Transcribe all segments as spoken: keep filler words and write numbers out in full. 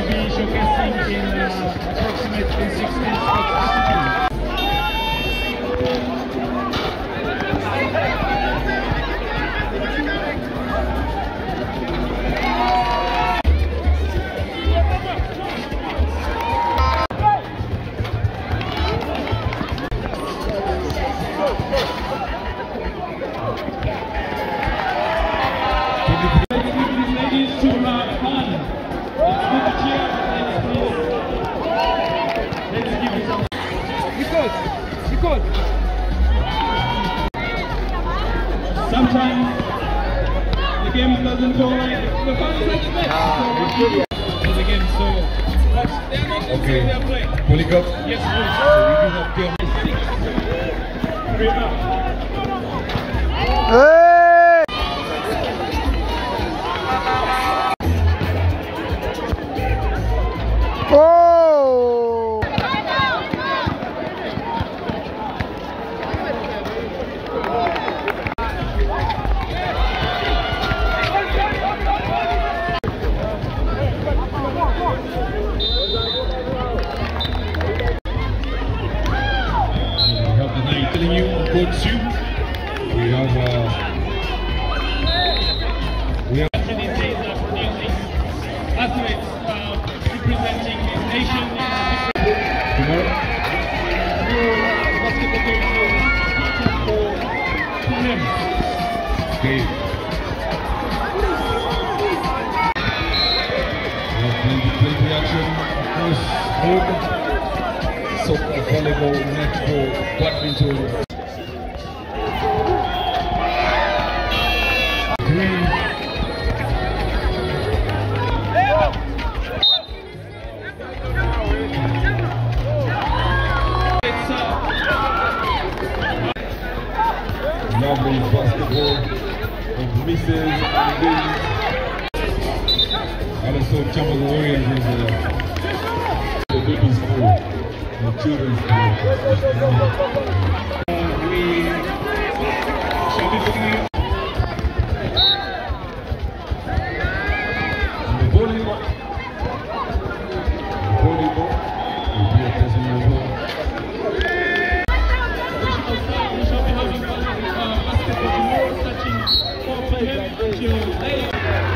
to be showcasing in uh, approximately six minutes of altitude. Sometimes the game doesn't go like the fans expect. So the game, so but they're not okay. They're playing. Pulling up. Yes, please. So we do have game six. Three up. Hey! Oh! Telling you on code two, we have uh, we have producing athletes uh, representing the nation. tomorrow. Basketball games for men. Okay. We have plenty, plenty action across board. Soccer, volleyball, netball, badminton. Green. Lovely basketball of misses and wins. And also Kampala Warriors is uh, the baby school. The children's school. Uh, we shall be looking The volleyball. The volleyball will be a person as well. We shall be having uh, basketball tomorrow starting four p m until eight.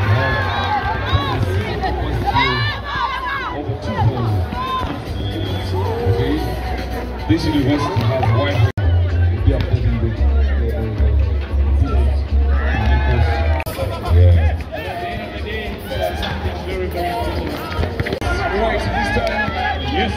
Over two thousand. Okay. This university has wide range. They are putting the yeah. At the end of the day, it's something very, very important. Right, this time, Yes.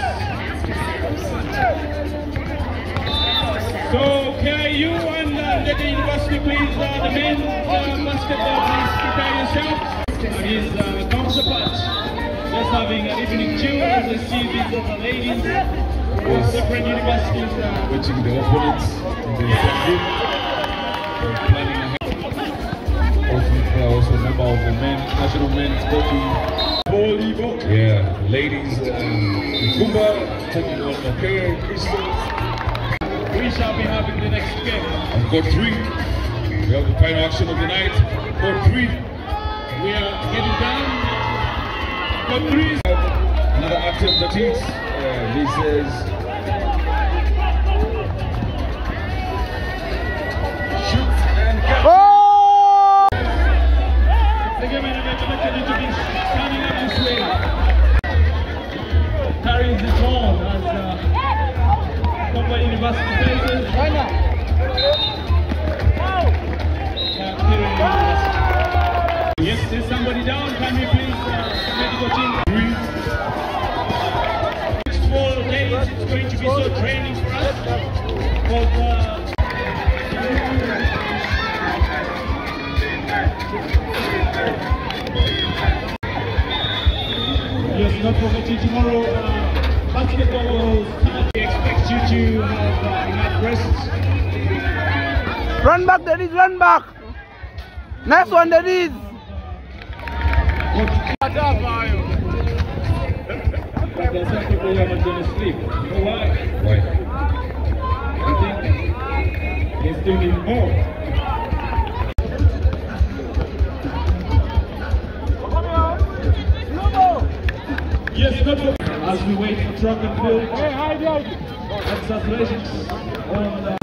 So, K U and uh, the university, please, uh, the men uh, basketball, please prepare yourself. And his uh, counterpart, just having an evening chill as I see these other ladies from different universities. Uh, watching the opponents in the same group. They're planning ahead. Also, also a member of the men, national men's hockey. volleyball. Yeah, ladies, um, Kumba taking on Makerere University. We shall be having the next game. And court three, we have the final action of the night. Court three. We are getting down. Court three. Another active that is, uh, this is shoot and catch. Oh! The game is expected to be coming up this way. Carries its own as uh, Kampala University faces. Why not? Yes, there's somebody down. Can we please, uh, medical team? Three. Next four days, it's going to be so training for us. But, uh, yes, not forgetting tomorrow, uh, basketball will start. We expect you to have uh, enough rest. Run back, Dennis, run back. Next one, Dennis. But there are some people who are not going to sleep. You know why? Why? I think they still need more. Yes, not for as we wait for track and field. Congratulations on the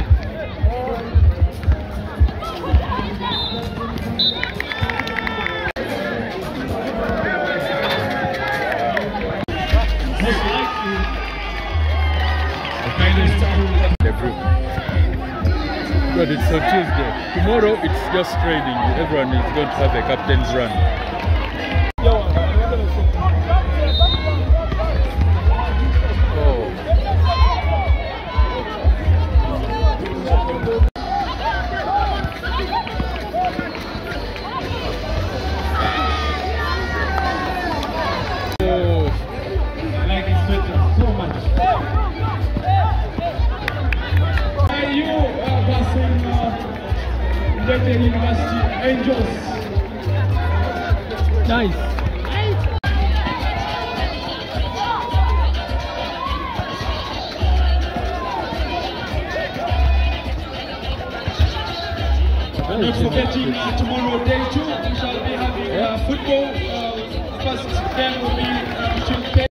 But it's on Tuesday. Tomorrow it's just training. Everyone is going to have a captain's run. Makerere University Angels. Nice. Not forgetting uh, tomorrow day two, we shall be having uh, football. Uh, first game will be uh, between